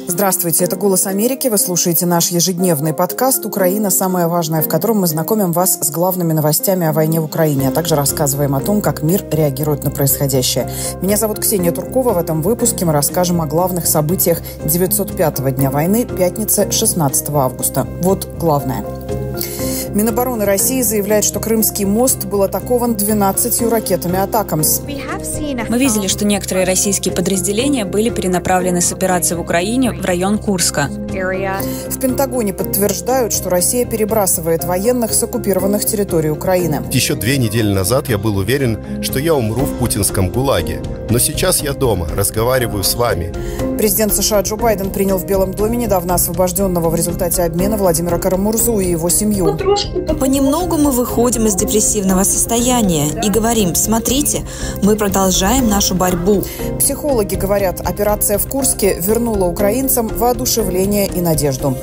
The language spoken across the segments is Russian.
Здравствуйте, это «Голос Америки». Вы слушаете наш ежедневный подкаст «Украина. Самое важное», в котором мы знакомим вас с главными новостями о войне в Украине, а также рассказываем о том, как мир реагирует на происходящее. Меня зовут Ксения Туркова. В этом выпуске мы расскажем о главных событиях 905-го дня войны, пятница, 16 августа. Вот главное. Минобороны России заявляет, что Крымский мост был атакован 12 ракетами «Атакамс». Мы видели, что некоторые российские подразделения были перенаправлены с операции в Украине в район Курска. В Пентагоне подтверждают, что Россия перебрасывает военных с оккупированных территорий Украины. Еще 2 недели назад я был уверен, что я умру в путинском ГУЛАГе. Но сейчас я дома, разговариваю с вами. Президент США Джо Байден принял в Белом доме недавно освобожденного в результате обмена Владимира Карамурзу и его семью. Понемногу мы выходим из депрессивного состояния и говорим: смотрите, мы продолжаем нашу борьбу. Психологи говорят, операция в Курске вернула украинцам воодушевление и надежду.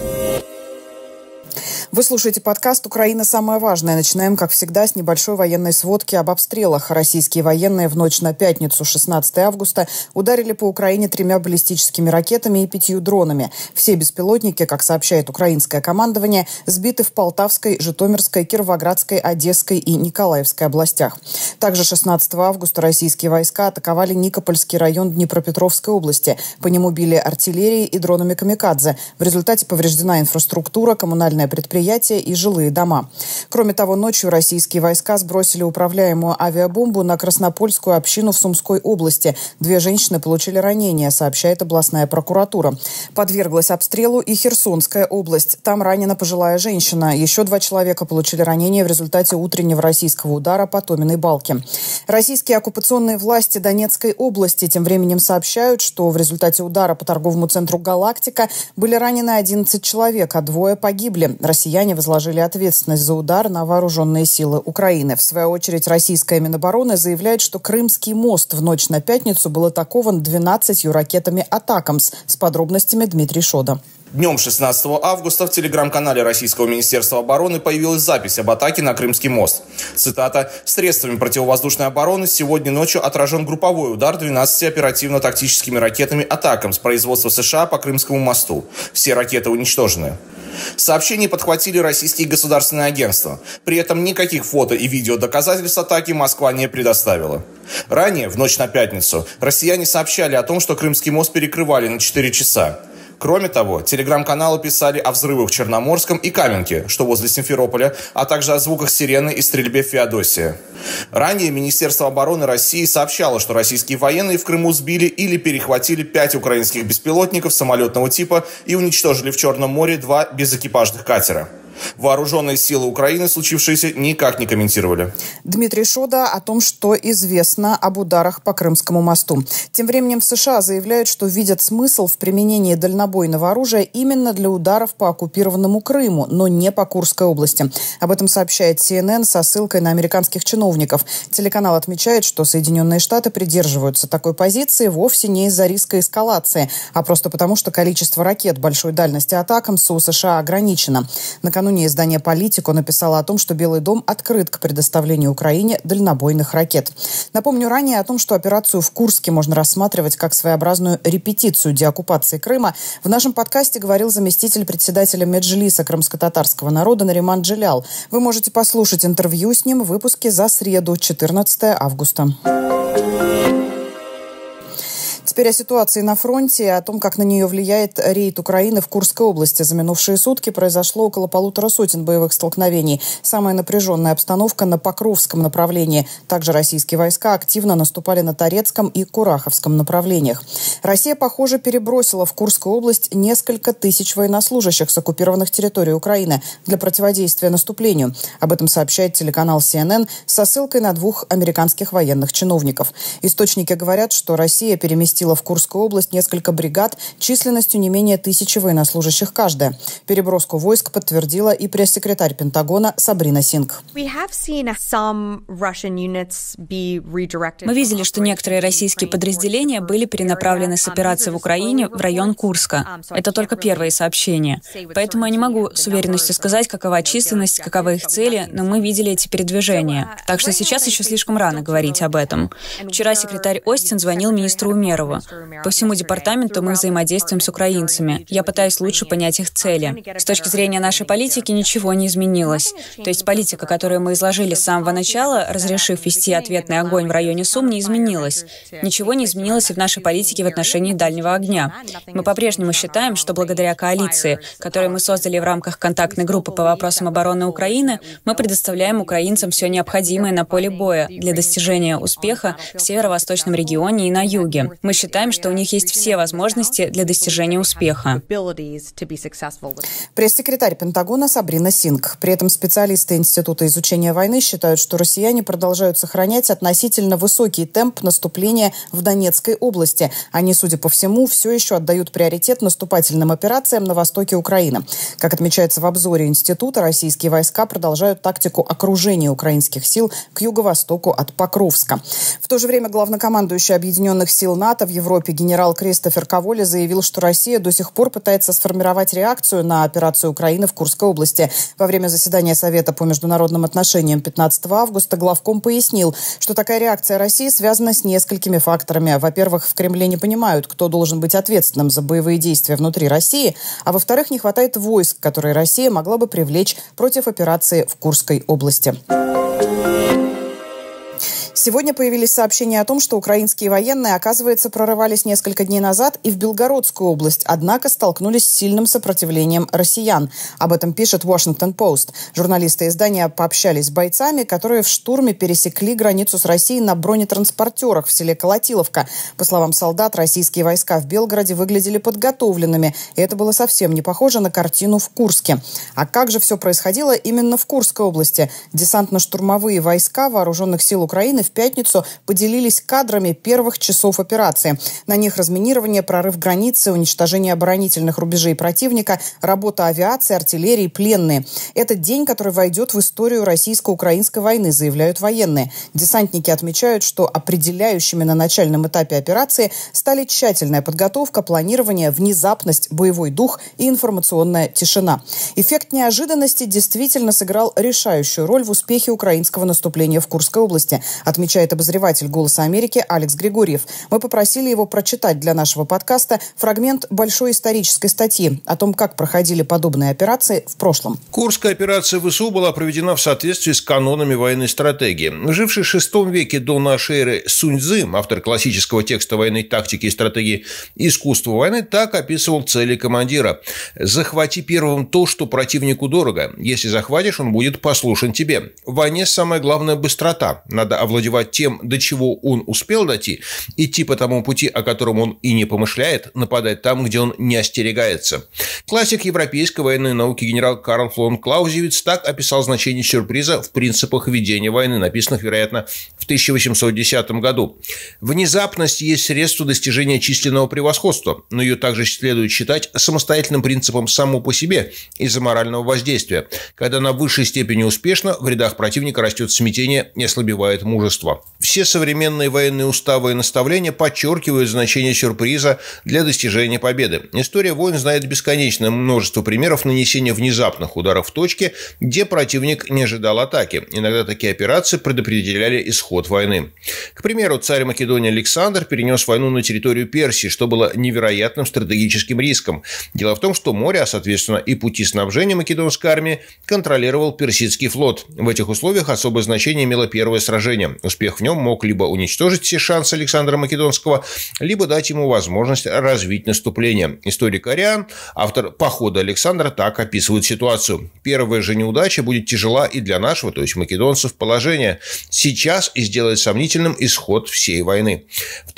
Вы слушаете подкаст «Украина. Самое важное». Начинаем, как всегда, с небольшой военной сводки об обстрелах. Российские военные в ночь на пятницу, 16 августа, ударили по Украине 3 баллистическими ракетами и 5 дронами. Все беспилотники, как сообщает украинское командование, сбиты в Полтавской, Житомирской, Кировоградской, Одесской и Николаевской областях. Также 16 августа российские войска атаковали Никопольский район Днепропетровской области. По нему били артиллерией и дронами «Камикадзе». В результате повреждена инфраструктура, коммунальное предприятие и жилые дома. Кроме того, ночью российские войска сбросили управляемую авиабомбу на Краснопольскую общину в Сумской области. 2 женщины получили ранения, сообщает областная прокуратура. Подверглась обстрелу и Херсонская область. Там ранена пожилая женщина. Еще 2 человека получили ранения в результате утреннего российского удара по Томиной балке. Российские оккупационные власти Донецкой области тем временем сообщают, что в результате удара по торговому центру «Галактика» были ранены 11 человек, а 2 погибли. Россияне возложили ответственность за удар на вооруженные силы Украины. В свою очередь, российская Минобороны заявляет, что Крымский мост в ночь на пятницу был атакован 12 ракетами «Атакамс». С подробностями Дмитрий Шода. Днем 16 августа в телеграм-канале Российского министерства обороны появилась запись об атаке на Крымский мост. Цитата: «Средствами противовоздушной обороны сегодня ночью отражен групповой удар 12 оперативно-тактическими ракетами «Атакамс» производства США по Крымскому мосту. Все ракеты уничтожены». Сообщение подхватили российские государственные агентства. При этом никаких фото и видео доказательств атаки Москва не предоставила. Ранее, в ночь на пятницу, россияне сообщали о том, что Крымский мост перекрывали на 4 часа. Кроме того, телеграм-каналы писали о взрывах в Черноморском и Каменке, что возле Симферополя, а также о звуках сирены и стрельбе в Феодосии. Ранее Министерство обороны России сообщало, что российские военные в Крыму сбили или перехватили 5 украинских беспилотников самолетного типа и уничтожили в Черном море 2 безэкипажных катера. Вооруженные силы Украины случившееся никак не комментировали. Дмитрий Шода о том, что известно об ударах по Крымскому мосту. Тем временем в США заявляют, что видят смысл в применении дальнобойного оружия именно для ударов по оккупированному Крыму, но не по Курской области. Об этом сообщает CNN со ссылкой на американских чиновников. Телеканал отмечает, что Соединенные Штаты придерживаются такой позиции вовсе не из-за риска эскалации, а просто потому, что количество ракет большой дальности «Атакамс» у США ограничено. Накануне издание «Политико» написало о том, что Белый дом открыт к предоставлению Украине дальнобойных ракет. Напомню ранее о том, что операцию в Курске можно рассматривать как своеобразную репетицию деоккупации Крыма. В нашем подкасте говорил заместитель председателя Меджлиса крымско-татарского народа Нариман Джилял. Вы можете послушать интервью с ним в выпуске за среду, 14 августа. Теперь о ситуации на фронте и о том, как на нее влияет рейд Украины в Курской области. За минувшие сутки произошло около 150 боевых столкновений. Самая напряженная обстановка на Покровском направлении. Также российские войска активно наступали на Торецком и Кураховском направлениях. Россия, похоже, перебросила в Курскую область несколько тысяч военнослужащих с оккупированных территорий Украины для противодействия наступлению. Об этом сообщает телеканал CNN со ссылкой на 2 американских военных чиновников. Источники говорят, что Россия переместила в Курскую область несколько бригад численностью не менее 1000 военнослужащих каждая. Переброску войск подтвердила и пресс-секретарь Пентагона Сабрина Сингх. Мы видели, что некоторые российские подразделения были перенаправлены с операции в Украине в район Курска. Это только первые сообщения. Поэтому я не могу с уверенностью сказать, какова численность, каковы их цели, но мы видели эти передвижения. Так что сейчас еще слишком рано говорить об этом. Вчера секретарь Остин звонил министру Умерову. месяцу. По всему департаменту мы взаимодействуем с украинцами. Я пытаюсь лучше понять их цели. С точки зрения нашей политики ничего не изменилось. То есть политика, которую мы изложили с самого начала, разрешив вести ответный огонь в районе Сум, не изменилась. Ничего не изменилось и в нашей политике в отношении дальнего огня. Мы по-прежнему считаем, что благодаря коалиции, которую мы создали в рамках контактной группы по вопросам обороны Украины, мы предоставляем украинцам все необходимое на поле боя для достижения успеха в северо-восточном регионе и на юге. Мы считаем, что у них есть все возможности для достижения успеха. Пресс-секретарь Пентагона Сабрина Сингх. При этом специалисты Института изучения войны считают, что россияне продолжают сохранять относительно высокий темп наступления в Донецкой области. Они, судя по всему, все еще отдают приоритет наступательным операциям на востоке Украины. Как отмечается в обзоре Института, российские войска продолжают тактику окружения украинских сил к юго-востоку от Покровска. В то же время главнокомандующий Объединенных сил НАТО в Европе генерал Кристофер Коволи заявил, что Россия до сих пор пытается сформировать реакцию на операцию Украины в Курской области. Во время заседания Совета по международным отношениям 15 августа главком пояснил, что такая реакция России связана с несколькими факторами. Во-первых, в Кремле не понимают, кто должен быть ответственным за боевые действия внутри России, а во-вторых, не хватает войск, которые Россия могла бы привлечь против операции в Курской области. Сегодня появились сообщения о том, что украинские военные, оказывается, прорывались несколько дней назад и в Белгородскую область, однако столкнулись с сильным сопротивлением россиян. Об этом пишет Washington Post. Журналисты издания пообщались с бойцами, которые в штурме пересекли границу с Россией на бронетранспортерах в селе Колотиловка. По словам солдат, российские войска в Белгороде выглядели подготовленными, и это было совсем не похоже на картину в Курске. А как же все происходило именно в Курской области? Десантно-штурмовые войска Вооруженных сил Украины в пятницу поделились кадрами первых часов операции. На них разминирование, прорыв границы, уничтожение оборонительных рубежей противника, работа авиации, артиллерии, пленные. Это день, который войдет в историю российско-украинской войны, заявляют военные. Десантники отмечают, что определяющими на начальном этапе операции стали тщательная подготовка, планирование, внезапность, боевой дух и информационная тишина. Эффект неожиданности действительно сыграл решающую роль в успехе украинского наступления в Курской области, отмечает обозреватель «Голоса Америки» Алекс Григорьев. Мы попросили его прочитать для нашего подкаста фрагмент большой исторической статьи о том, как проходили подобные операции в прошлом. Курская операция ВСУ была проведена в соответствии с канонами военной стратегии. Живший в VI веке до нашей эры Сунь Цзы, автор классического текста военной тактики и стратегии «Искусство войны», так описывал цели командира. «Захвати первым то, что противнику дорого. Если захватишь, он будет послушен тебе. В войне самое главное – быстрота. Надо овладевать тем, до чего он успел дойти, идти по тому пути, о котором он и не помышляет, нападать там, где он не остерегается». Классик европейской военной науки генерал Карл фон Клаузевиц так описал значение сюрприза в принципах ведения войны, написанных, вероятно, в 1810 году. «Внезапность есть средство достижения численного превосходства, но ее также следует считать самостоятельным принципом само по себе из-за морального воздействия. Когда она в высшей степени успешна, в рядах противника растет смятение и ослабевает мужество». Все современные военные уставы и наставления подчеркивают значение сюрприза для достижения победы. История войн знает бесконечное множество примеров нанесения внезапных ударов в точке, где противник не ожидал атаки. Иногда такие операции предопределяли исход войны. К примеру, царь Македонии Александр перенес войну на территорию Персии, что было невероятным стратегическим риском. Дело в том, что море, а соответственно и пути снабжения македонской армии, контролировал персидский флот. В этих условиях особое значение имело первое сражение. Успех в нем мог либо уничтожить все шансы Александра Македонского, либо дать ему возможность развить наступление. Историк Ариан, автор «Похода Александра», так описывает ситуацию. «Первая же неудача будет тяжела и для нашего, то есть македонцев, положения сейчас и сделает сомнительным исход всей войны». В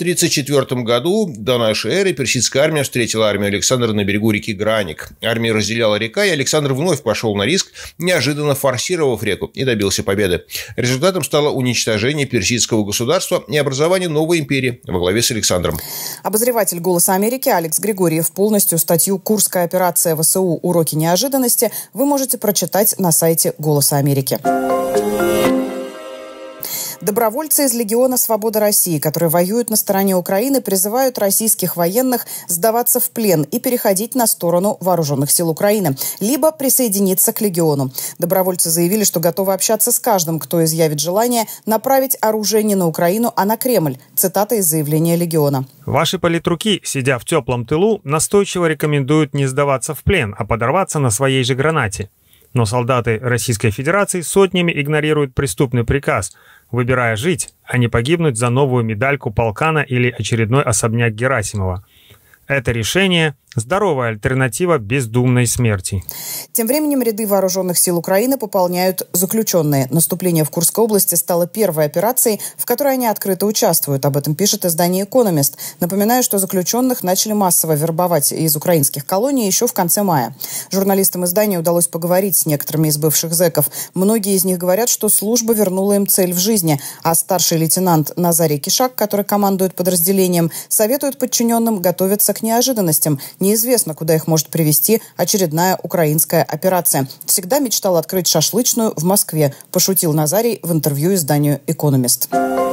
334 году до нашей эры персидская армия встретила армию Александра на берегу реки Граник. Армия разделяла река, и Александр вновь пошел на риск, неожиданно форсировав реку, и добился победы. Результатом стало уничтожение персидского государства и образование новой империи во главе с Александром. Обозреватель «Голоса Америки» Алекс Григорьев. Полностью статью «Курская операция ВСУ. Уроки неожиданности» вы можете прочитать на сайте «Голоса Америки». Добровольцы из Легиона «Свобода России», которые воюют на стороне Украины, призывают российских военных сдаваться в плен и переходить на сторону вооруженных сил Украины, либо присоединиться к Легиону. Добровольцы заявили, что готовы общаться с каждым, кто изъявит желание направить оружие не на Украину, а на Кремль. Цитата из заявления Легиона. Ваши политруки, сидя в теплом тылу, настойчиво рекомендуют не сдаваться в плен, а подорваться на своей же гранате. Но солдаты Российской Федерации сотнями игнорируют преступный приказ, выбирая жить, а не погибнуть за новую медальку полкана или очередной особняк Герасимова. Это решение – здоровая альтернатива бездумной смерти. Тем временем ряды вооруженных сил Украины пополняют заключенные. Наступление в Курской области стало первой операцией, в которой они открыто участвуют. Об этом пишет издание «Экономист». Напоминаю, что заключенных начали массово вербовать из украинских колоний еще в конце мая. Журналистам издания удалось поговорить с некоторыми из бывших зэков. Многие из них говорят, что служба вернула им цель в жизни. А старший лейтенант Назарий Кишак, который командует подразделением, советует подчиненным готовиться к неожиданностям. Неизвестно, куда их может привести очередная украинская операция. Всегда мечтал открыть шашлычную в Москве, пошутил Назарий в интервью изданию «Экономист».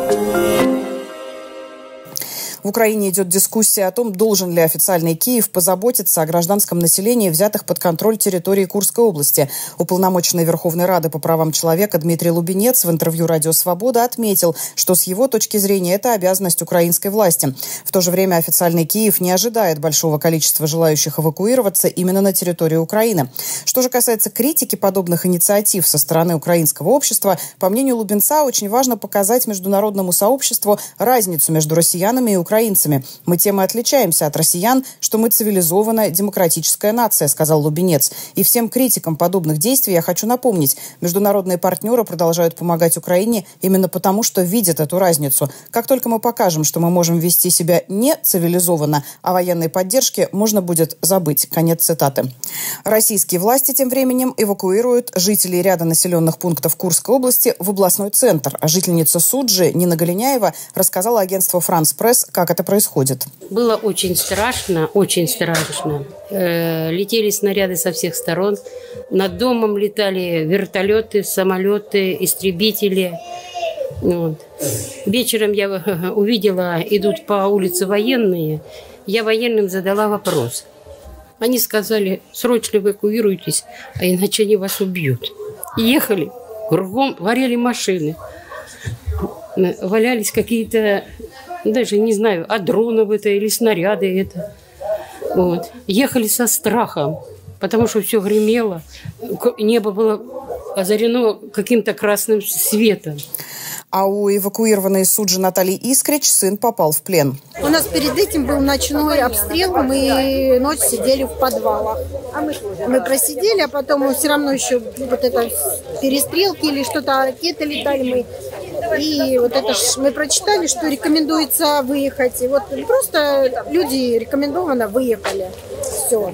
В Украине идет дискуссия о том, должен ли официальный Киев позаботиться о гражданском населении, взятых под контроль территории Курской области. Уполномоченный Верховной Рады по правам человека Дмитрий Лубенец в интервью «Радио Свобода» отметил, что с его точки зрения это обязанность украинской власти. В то же время официальный Киев не ожидает большого количества желающих эвакуироваться именно на территорию Украины. Что же касается критики подобных инициатив со стороны украинского общества, по мнению Лубенца, очень важно показать международному сообществу разницу между россиянами и украинцами. Мы тем и отличаемся от россиян, что мы цивилизованная демократическая нация, сказал Лубенец. И всем критикам подобных действий я хочу напомнить, международные партнеры продолжают помогать Украине именно потому, что видят эту разницу. Как только мы покажем, что мы можем вести себя не цивилизованно, о военной поддержке можно будет забыть. Конец цитаты. Российские власти тем временем эвакуируют жителей ряда населенных пунктов Курской области в областной центр. А жительница Суджи Нина Голиняева рассказала агентству «Франс Пресс», как это происходит. Было очень страшно, очень страшно. Летели снаряды со всех сторон. Над домом летали вертолеты, самолеты, истребители. Вот. Вечером я увидела, идут по улице военные. Я военным задала вопрос. Они сказали, срочно эвакуируйтесь, а иначе они вас убьют. Ехали, кругом горели машины. Валялись какие-то, даже не знаю, дронов это или снаряды это. Вот. Ехали со страхом, потому что все гремело. Небо было озарено каким-то красным светом. А у эвакуированной из Суджи Натальи Искрич сын попал в плен. У нас перед этим был ночной обстрел, мы ночь сидели в подвалах. Мы просидели, а потом все равно еще вот это перестрелки или что-то, ракеты летали. И вот это мы прочитали, что рекомендуется выехать. И вот просто люди рекомендованно выехали. Все.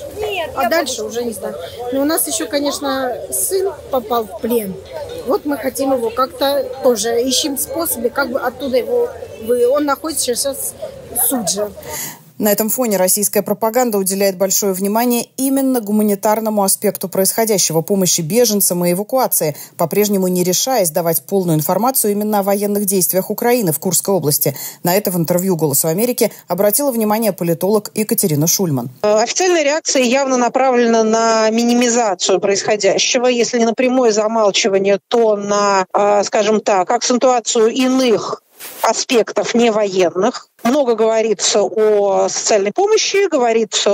А дальше уже не знаю. Но у нас еще, конечно, сын попал в плен. Вот мы хотим его как-то тоже, ищем способы, как бы оттуда его... Он находится сейчас в Судже. На этом фоне российская пропаганда уделяет большое внимание именно гуманитарному аспекту происходящего, помощи беженцам и эвакуации, по-прежнему не решаясь давать полную информацию именно о военных действиях Украины в Курской области. На это в интервью «Голосу Америки» обратила внимание политолог Екатерина Шульман. Официальная реакция явно направлена на минимизацию происходящего, если не на прямое замалчивание, то на, скажем так, акцентуацию иных аспектов невоенных. Много говорится о социальной помощи, говорится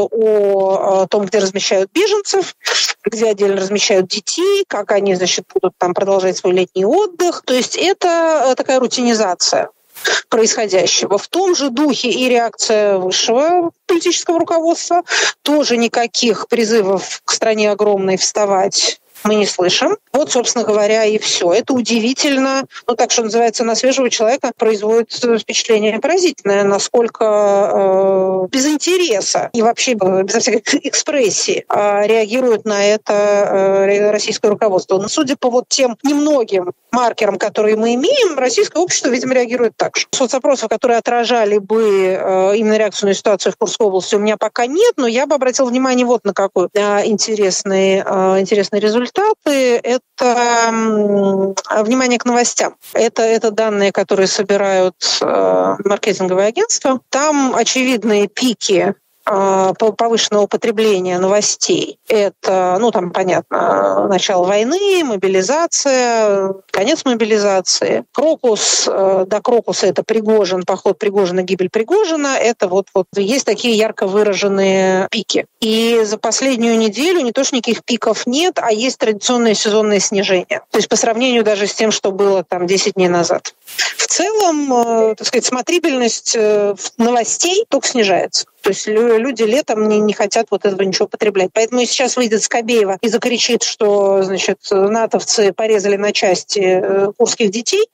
о том, где размещают беженцев, где отдельно размещают детей, как они, значит, будут там продолжать свой летний отдых. То есть это такая рутинизация происходящего. В том же духе и реакция высшего политического руководства. Тоже никаких призывов к стране огромной вставать мы не слышим. Вот, собственно говоря, и все. Это удивительно. Ну, так что называется, на свежего человека производит впечатление поразительное, насколько без интереса и вообще безо всякой экспрессии реагирует на это российское руководство. Но судя по вот тем немногим маркерам, которые мы имеем, российское общество, видимо, реагирует так же. Соцопросов, которые отражали бы именно реакцию на ситуацию в Курской области, у меня пока нет, но я бы обратила внимание вот на какой интересный результат. результаты – это внимание к новостям. Это данные, которые собирают маркетинговые агентства. Там очевидные пики повышенного потребления новостей. Это, там понятно, начало войны, мобилизация, конец мобилизации. До Крокуса это Пригожин, поход Пригожина, гибель Пригожина. Это вот есть такие ярко выраженные пики. И за последнюю неделю не то что никаких пиков нет, а есть традиционное сезонное снижение. То есть по сравнению даже с тем, что было 10 дней назад. В целом, смотрибельность новостей только снижается. То есть люди летом не хотят этого ничего потреблять. Поэтому сейчас выйдет Скобеева и закричит, что, натовцы порезали на части курских детей,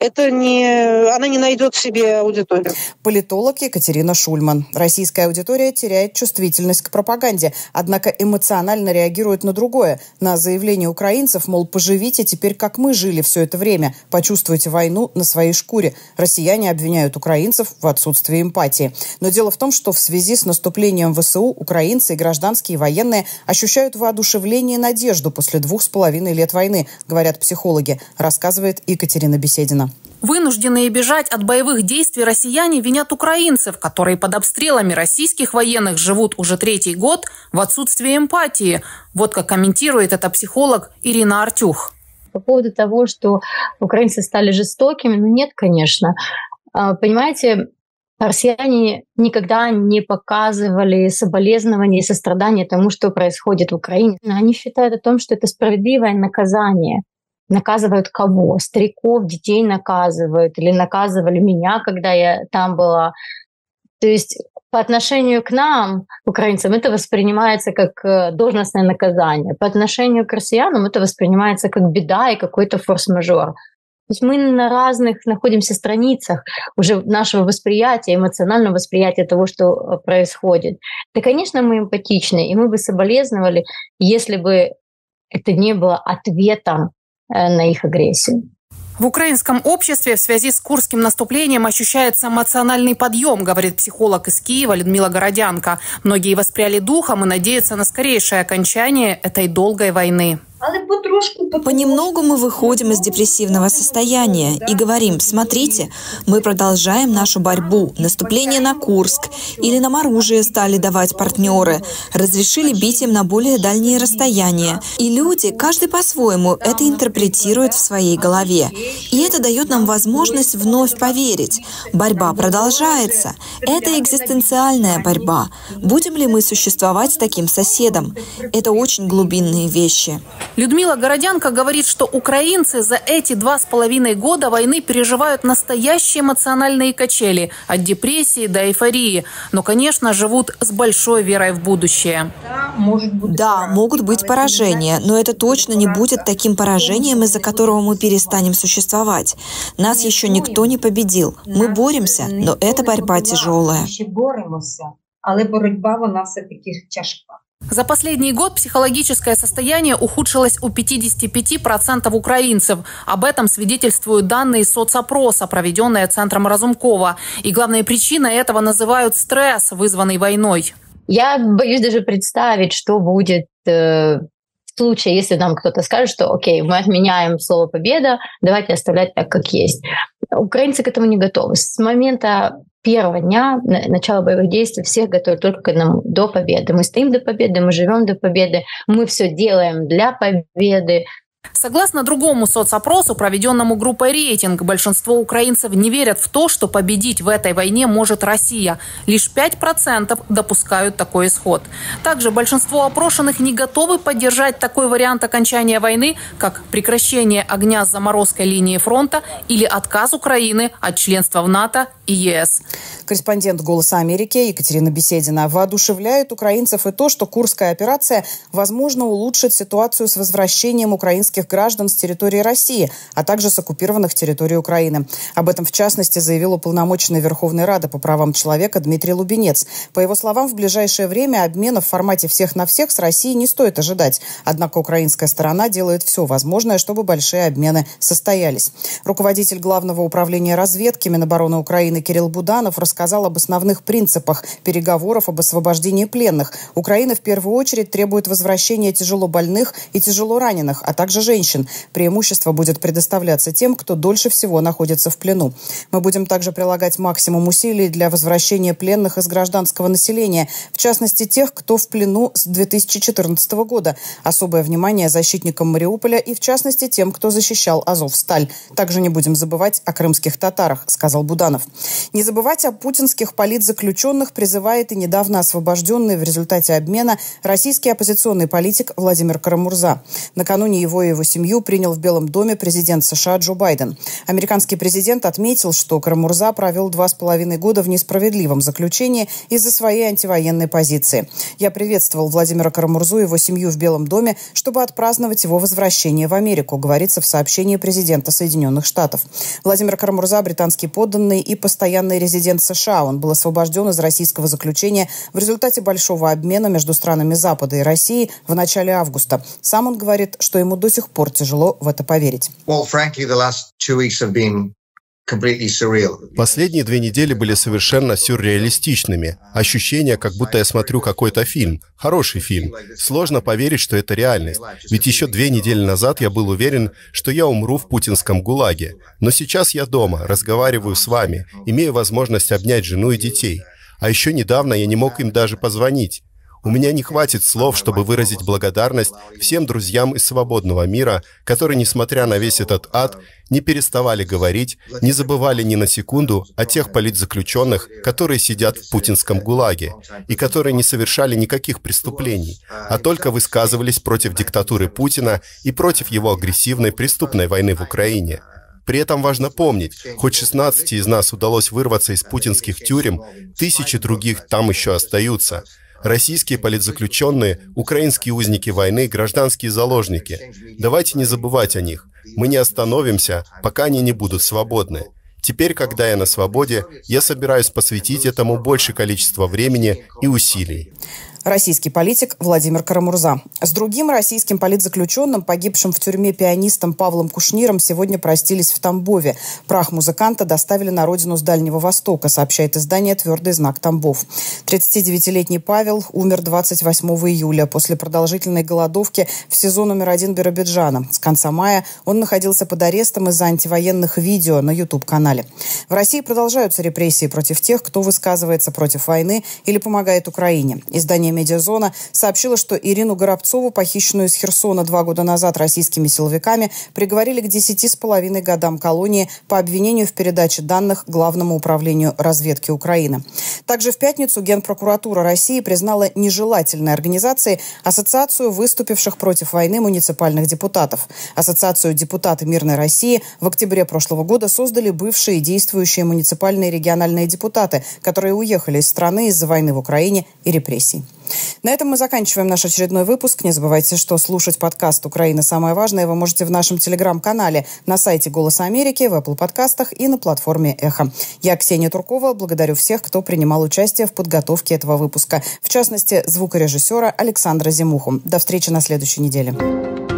она не найдет себе аудиторию. Политолог Екатерина Шульман. Российская аудитория теряет чувствительность к пропаганде, однако эмоционально реагирует на другое. На заявление украинцев, мол, поживите теперь, как мы жили все это время, почувствуйте войну на своей шкуре. Россияне обвиняют украинцев в отсутствии эмпатии. Но дело в том, что в связи с наступлением ВСУ украинцы и гражданские военные ощущают воодушевление и надежду после 2,5 лет войны, говорят психологи, рассказывает Екатерина Беседина. Вынужденные бежать от боевых действий россияне винят украинцев, которые под обстрелами российских военных живут уже 3-й год в отсутствии эмпатии. Вот как комментирует это психолог Ирина Артюх. По поводу того, что украинцы стали жестокими, нет, конечно. Понимаете, россияне никогда не показывали соболезнования и сострадания тому, что происходит в Украине. Они считают о том, что это справедливое наказание. Наказывают кого? Стариков, детей наказывают. Или наказывали меня, когда я там была. То есть по отношению к нам, украинцам, это воспринимается как должностное наказание. По отношению к россиянам это воспринимается как беда и какой-то форс-мажор. То есть мы на разных находимся страницах уже нашего восприятия, эмоционального восприятия того, что происходит. Да, конечно, мы эмпатичны, и мы бы соболезновали, если бы это не было ответом на их агрессию. В украинском обществе в связи с курским наступлением ощущается эмоциональный подъем, говорит психолог из Киева Людмила Городянка. Многие воспряли духом и надеются на скорейшее окончание этой долгой войны. Понемногу мы выходим из депрессивного состояния и говорим: смотрите, мы продолжаем нашу борьбу. Наступление на Курск или нам оружие стали давать партнеры, разрешили бить им на более дальние расстояния. И люди, каждый по-своему, это интерпретирует в своей голове. И это дает нам возможность вновь поверить. Борьба продолжается. Это экзистенциальная борьба. Будем ли мы существовать с таким соседом? Это очень глубинные вещи. Людмила Городянка говорит, что украинцы за эти 2,5 года войны переживают настоящие эмоциональные качели от депрессии до эйфории. Но, конечно, живут с большой верой в будущее. Да, могут быть поражения, но это точно не будет таким поражением, из-за которого мы перестанем существовать. Нас еще никто не победил. Мы боремся, но эта борьба тяжелая. За последний год психологическое состояние ухудшилось у 55% украинцев. Об этом свидетельствуют данные соцопроса, проведенные Центром Разумкова. И главной причиной этого называют стресс, вызванный войной. Я боюсь даже представить, что будет в случае, если нам кто-то скажет, что окей, мы отменяем слово «победа», давайте оставлять так, как есть. Украинцы к этому не готовы. С момента первого дня начала боевых действий всех готовят только к одному — до победы. Мы стоим до победы, мы живем до победы, мы все делаем для победы. Согласно другому соцопросу, проведенному группой «Рейтинг», большинство украинцев не верят в то, что победить в этой войне может Россия. Лишь 5% допускают такой исход. Также большинство опрошенных не готовы поддержать такой вариант окончания войны, как прекращение огня с заморозкой линии фронта или отказ Украины от членства в НАТО и ЕС. Корреспондент «Голоса Америки» Екатерина Беседина. Воодушевляет украинцев и то, что Курская операция, возможно, улучшит ситуацию с возвращением украинских граждан с территории России, а также с оккупированных территорий Украины. Об этом, в частности, заявил уполномоченный Верховной Рады по правам человека Дмитрий Лубенец. По его словам, в ближайшее время обмена в формате всех на всех с Россией не стоит ожидать. Однако украинская сторона делает все возможное, чтобы большие обмены состоялись. Руководитель Главного управления разведки Минобороны Украины Кирилл Буданов рассказал об основных принципах переговоров об освобождении пленных. Украина в первую очередь требует возвращения тяжелобольных и тяжелораненых, а также женщин. Преимущество будет предоставляться тем, кто дольше всего находится в плену. Мы будем также прилагать максимум усилий для возвращения пленных из гражданского населения, в частности тех, кто в плену с 2014 года. Особое внимание защитникам Мариуполя и, в частности, тем, кто защищал Азовсталь. Также не будем забывать о крымских татарах, сказал Буданов. Не забывать о путинских политзаключенных призывает и недавно освобожденный в результате обмена российский оппозиционный политик Владимир Карамурза. Накануне его и его семью принял в Белом доме президент США Джо Байден. Американский президент отметил, что Карамурза провел 2,5 года в несправедливом заключении из-за своей антивоенной позиции. Я приветствовал Владимира Карамурзу и его семью в Белом доме, чтобы отпраздновать его возвращение в Америку, говорится в сообщении президента Соединенных Штатов. Владимир Карамурза – британский подданный и постоянный резидент США. Он был освобожден из российского заключения в результате большого обмена между странами Запада и России в начале августа. Сам он говорит, что ему до сих пор тяжело в это поверить. Последние 2 недели были совершенно сюрреалистичными. Ощущение, как будто я смотрю какой-то фильм. Хороший фильм. Сложно поверить, что это реальность. Ведь еще 2 недели назад я был уверен, что я умру в путинском ГУЛАГе. Но сейчас я дома, разговариваю с вами, имею возможность обнять жену и детей. А еще недавно я не мог им даже позвонить. У меня не хватит слов, чтобы выразить благодарность всем друзьям из свободного мира, которые, несмотря на весь этот ад, не переставали говорить, не забывали ни на секунду о тех политзаключенных, которые сидят в путинском ГУЛАГе и которые не совершали никаких преступлений, а только высказывались против диктатуры Путина и против его агрессивной преступной войны в Украине. При этом важно помнить, хоть 16 из нас удалось вырваться из путинских тюрем, тысячи других там еще остаются. Российские политзаключенные, украинские узники войны, гражданские заложники. Давайте не забывать о них. Мы не остановимся, пока они не будут свободны. Теперь, когда я на свободе, я собираюсь посвятить этому больше количества времени и усилий. Российский политик Владимир Карамурза. С другим российским политзаключенным, погибшим в тюрьме пианистом Павлом Кушниром, сегодня простились в Тамбове. Прах музыканта доставили на родину с Дальнего Востока, сообщает издание «Твердый знак Тамбов». 39-летний Павел умер 28 июля после продолжительной голодовки в СИЗО номер 1 Биробиджана. С конца мая он находился под арестом из-за антивоенных видео на YouTube-канале. В России продолжаются репрессии против тех, кто высказывается против войны или помогает Украине. Издание «Медиазона» сообщила, что Ирину Горобцову, похищенную из Херсона 2 года назад российскими силовиками, приговорили к 10,5 годам колонии по обвинению в передаче данных Главному управлению разведки Украины. Также в пятницу Генпрокуратура России признала нежелательной организацией Ассоциацию выступивших против войны муниципальных депутатов. Ассоциацию «Депутаты Мирной России» в октябре прошлого года создали бывшие и действующие муниципальные и региональные депутаты, которые уехали из страны из-за войны в Украине и репрессий. На этом мы заканчиваем наш очередной выпуск. Не забывайте, что слушать подкаст «Украина. Самое важное» вы можете в нашем телеграм-канале, на сайте «Голоса Америки», в Apple подкастах и на платформе «Эхо». Я, Ксения Туркова, благодарю всех, кто принимал участие в подготовке этого выпуска. В частности, звукорежиссера Александра Зимуху. До встречи на следующей неделе.